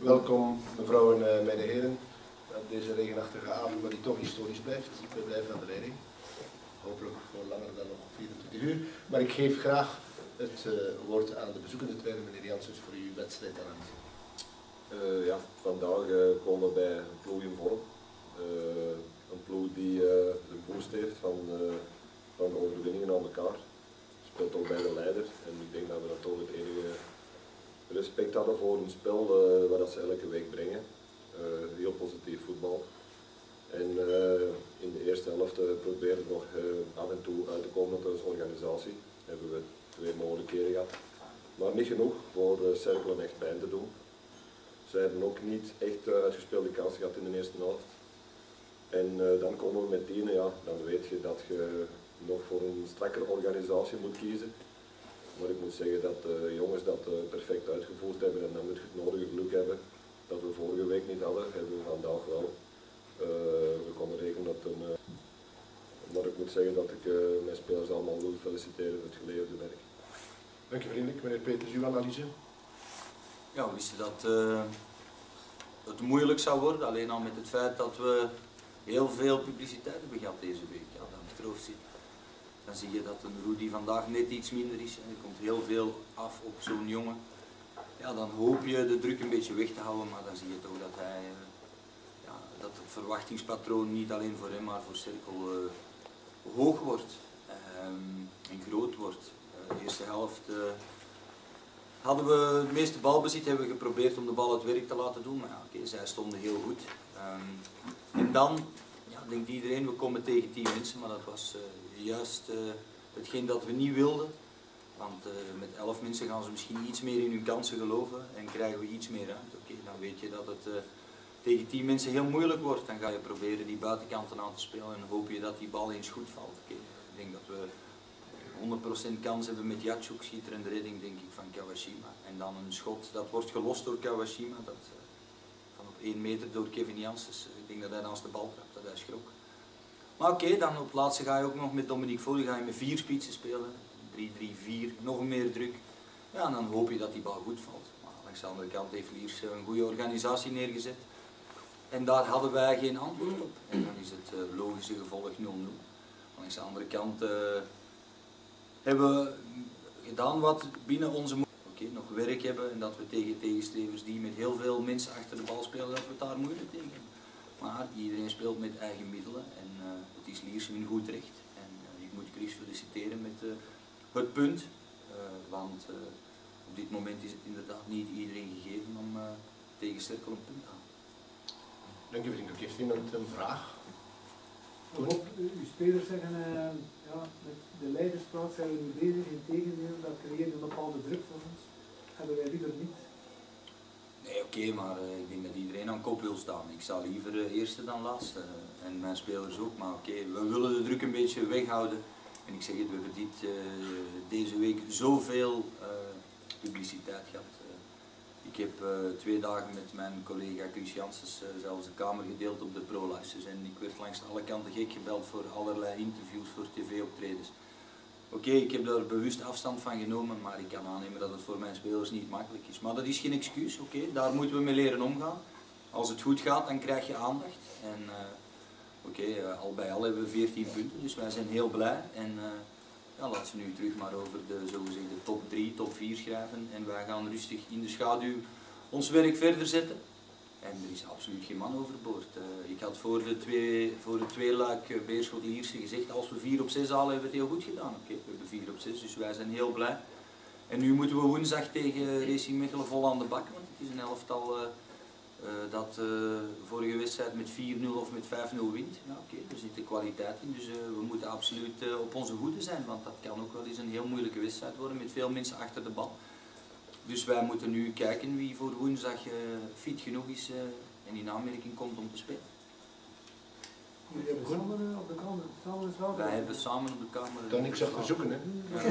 Welkom mevrouw en mijn heren op deze regenachtige avond, maar die toch historisch blijft. We blijven aan de leiding. Hopelijk voor langer dan nog 24 uur. Maar ik geef graag het woord aan de bezoekende trainer, meneer Janssens, voor uw wedstrijdanalyse. Ja, vandaag komen we bij een ploeg in vorm. Een ploeg die de boost heeft van de overwinningen aan elkaar. Speelt ook bij de leider en ik denk dat we dat toch het enige respect hadden voor een spel wat ze elke week brengen. Heel positief voetbal. En in de eerste helft proberen we nog af en toe uit te komen met onze organisatie. Hebben we 2 mogelijkheden gehad. Maar niet genoeg voor Cerkelen echt pijn te doen. Ze hebben ook niet echt uitgespeelde kansen gehad in de eerste helft. En dan komen we met 10, ja, dan weet je dat je nog voor een strakkere organisatie moet kiezen. Maar ik moet zeggen dat de jongens dat perfect uitgevoerd hebben en dan moet je het nodige geluk hebben. Dat we vorige week niet hadden, hebben we vandaag wel. We konden rekenen op een... maar ik moet zeggen dat ik mijn spelers allemaal wil feliciteren voor het geleverde werk. Dank je vriendelijk. Meneer Peters, uw analyse? Ja, we wisten dat het moeilijk zou worden, alleen al met het feit dat we heel veel publiciteit hebben gehad deze week. Ja, dat betreft zit. Dan zie je dat een Rudy vandaag net iets minder is en er komt heel veel af op zo'n jongen. Ja, dan hoop je de druk een beetje weg te houden, maar dan zie je toch dat hij, dat het verwachtingspatroon niet alleen voor hem, maar voor Cerkel hoog wordt en groot wordt. De eerste helft hadden we het meeste balbezit, hebben we geprobeerd om de bal het werk te laten doen, maar ja, oké, zij stonden heel goed. En dan denkt iedereen, we komen tegen 10 mensen, maar dat was juist hetgeen dat we niet wilden. Want met 11 mensen gaan ze misschien iets meer in hun kansen geloven en krijgen we iets meer ruimte. Oké, dan weet je dat het tegen 10 mensen heel moeilijk wordt. Dan ga je proberen die buitenkanten aan te spelen en hoop je dat die bal eens goed valt. Oké, ik denk dat we 100% kans hebben met Jatschuk, schitterende redding denk ik van Kawashima. En dan een schot, dat wordt gelost door Kawashima, dat van op 1 meter door Kevin Janssens. Ik denk dat hij naast de bal trapt, dat hij schrok. Maar oké, dan op het laatste ga je ook nog met Dominique Voorde, ga je met 4 spitsen spelen. 3-3-4, nog meer druk. Ja, en dan hoop je dat die bal goed valt. Maar langs de andere kant heeft Liers een goede organisatie neergezet. En daar hadden wij geen antwoord op. En dan is het logische gevolg 0-0. Langs de andere kant hebben we gedaan wat binnen onze nog werk hebben en dat we tegen tegenstrevers die met heel veel mensen achter de bal spelen, dat we het daar moeilijk tegen hebben. Maar iedereen speelt met eigen middelen en het is Liers hun goed recht. En ik moet Chris feliciteren met het punt, want op dit moment is het inderdaad niet iedereen gegeven om tegen Cerkel een punt te halen. Dank u vriendelijk. Heeft iemand een vraag? Bob, uw spelers zeggen, met de leiderspraat zijn we niet bezig, in tegendeel, dat creëert een bepaalde druk voor ons. Hebben wij liever niet. Nee, oké, maar ik denk dat iedereen aan kop wil staan. Ik sta liever eerste dan laatste en mijn spelers ook, maar oké, we willen de druk een beetje weghouden. En ik zeg het, we hebben deze week zoveel publiciteit gehad. Ik heb 2 dagen met mijn collega Chris Janssens zelfs de kamer gedeeld op de pro-licens en ik werd langs alle kanten gek gebeld voor allerlei interviews, voor tv-optredens. Oké, ik heb daar bewust afstand van genomen, maar ik kan aannemen dat het voor mijn spelers niet makkelijk is. Maar dat is geen excuus, oké, daar moeten we mee leren omgaan. Als het goed gaat, dan krijg je aandacht. En al bij al hebben we 14 punten, dus wij zijn heel blij. En laten we nu terug maar over de zogezegde top 3, top 4 schrijven. En wij gaan rustig in de schaduw ons werk verder zetten. En er is absoluut geen man overboord. Ik had voor het tweeluik Beerschot-Lierse gezegd, als we 4 op 6 halen, hebben we het heel goed gedaan. Oké, we hebben 4 op 6, dus wij zijn heel blij. En nu moeten we woensdag tegen Racing Mechelen vol aan de bak, want het is een elftal dat vorige wedstrijd met 4-0 of met 5-0 wint. Ja, oké, er zit de kwaliteit in, dus we moeten absoluut op onze hoede zijn, want dat kan ook wel eens een heel moeilijke wedstrijd worden met veel mensen achter de bal. Dus wij moeten nu kijken wie voor woensdag fit genoeg is en in aanmerking komt om te spelen. Jullie hebben samen op de kamer, samen slapen? Wij hebben samen op de kamer... Dan niks achter zoeken, hè?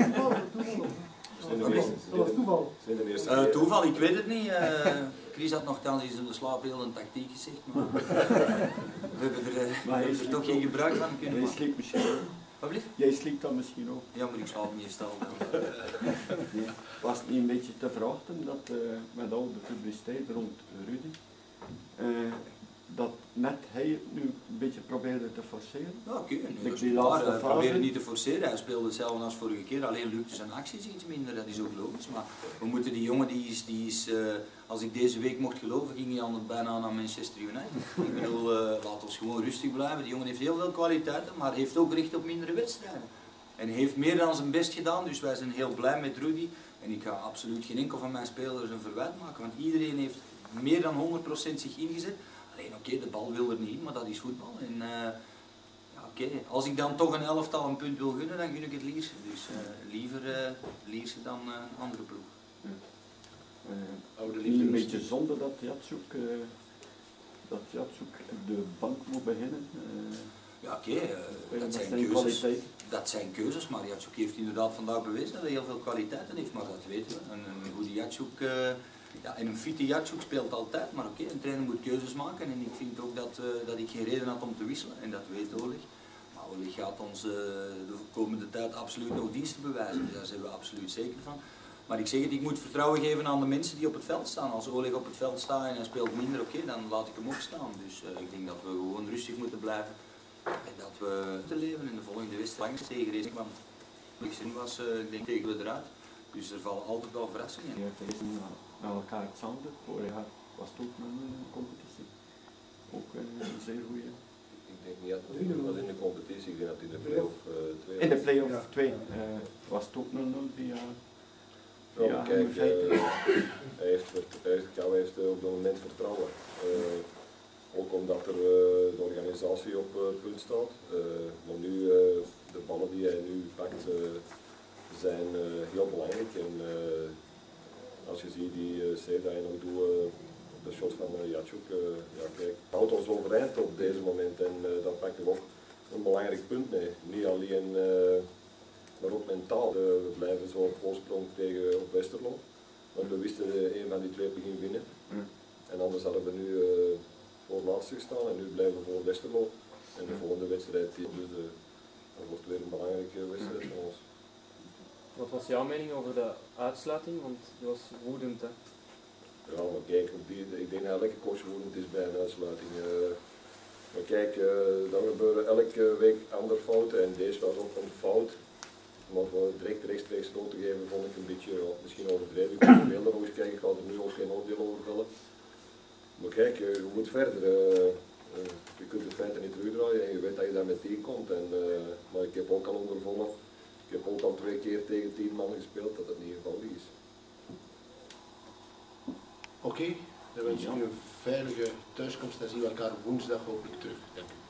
Dat was toeval. Toeval, ik weet het niet. Chris had nogthans in de slaap heel een tactiek gezegd, maar we hebben er toch geen gebruik van kunnen maken. Wat blieft? Jij sliep dan misschien ook. Ja, maar ik slaap meestal wel. Nee. Was het niet een beetje te verwachten dat met al de publiciteit rond Rudy, dat net hij het nu een beetje probeerde te forceren? Ja, oké. Die Dat is waar. laatste Hij fase. probeerde niet te forceren. Hij speelde hetzelfde als vorige keer. Alleen lukte zijn acties iets minder. Dat is ook logisch. Maar we moeten die jongen, die is als ik deze week mocht geloven, ging hij bijna naar Manchester United. Ik bedoel, laat ons gewoon rustig blijven. Die jongen heeft heel veel kwaliteiten, maar heeft ook recht op mindere wedstrijden. En hij heeft meer dan zijn best gedaan. Dus wij zijn heel blij met Rudy. En ik ga absoluut geen enkel van mijn spelers een verwijt maken. Want iedereen heeft meer dan 100% zich ingezet. Alleen oké, de bal wil er niet in, maar dat is voetbal. En ja, oké, als ik dan toch een elftal een punt wil gunnen, dan gun ik het Lierse. Dus liever Lierse dan een andere ploeg. Oude Niet liefde een rust. beetje zonde dat Jatsoek de bank moet beginnen. Ja, oké, dat Met zijn zijn keuzes. kwaliteit. Dat zijn keuzes, maar Jatsoek heeft inderdaad vandaag bewezen dat hij heel veel kwaliteiten heeft, maar dat weten we. Een goede Jatsoek, ja, en een fitte Jatsoek speelt altijd, maar oké, een trainer moet keuzes maken en ik vind ook dat ik geen reden had om te wisselen en dat weet Oleg. Maar Oleg gaat ons de komende tijd absoluut nog diensten bewijzen, daar zijn we absoluut zeker van. Maar ik zeg het, ik moet vertrouwen geven aan de mensen die op het veld staan. Als Oleg op het veld staat en hij speelt minder, oké, dan laat ik hem ook staan. Dus ik denk dat we gewoon rustig moeten blijven. En dat we te leven in de volgende wedstrijd tegen deze, want het zin was, ik denk, tegen we eruit. Dus er vallen altijd wel verrassingen. Ja, het is met elkaar hetzelfde. Vorig jaar was het ook een competitie. Ook een zeer goede. Ik denk niet dat het was in de competitie, ik denk dat in de play-off 2 In de play-off Ja. 2 was het ook 0-0 via. Ja, maar kijk, hij heeft op dat moment vertrouwen. Ook omdat er de organisatie op punt staat. Maar nu, de ballen die hij nu pakt zijn heel belangrijk. En als je ziet die save dat hij nog doet op de shot van Jatsoek, ja, kijk, houdt ons overeind op deze moment en dan pakken we ook een belangrijk punt mee. Niet alleen maar ook mentaal. We blijven zo op voorsprong tegen op Westerlo. Want we wisten een van die twee ging winnen. En anders hadden we nu voor laatste gestaan en nu blijven we voor Westerlo. En de volgende wedstrijd, dus dat wordt weer een belangrijke wedstrijd voor ons. Wat was jouw mening over de uitsluiting? Want die was woedend, hè? Ja, maar kijk, ik denk dat elke coach woedend is bij een uitsluiting. Maar kijk, dan gebeuren elke week andere fouten en deze was ook een fout. Maar voor direct rechtstreeks rood te geven vond ik een beetje, ja, misschien overdreven. Ik moet de beelden nog eens kijken, ik ga er nu ook geen oordeel over vellen. Maar kijk, je moet verder. Je kunt de feiten niet terugdraaien en je weet dat je daar met 10 komt. Maar ik heb ook al ondervonden, ik heb ook al 2 keer tegen 10 man gespeeld, dat het niet eenvoudig is. Oké, dan wens ik u een veilige thuiskomst en zien we elkaar woensdag hopelijk terug. Dank u.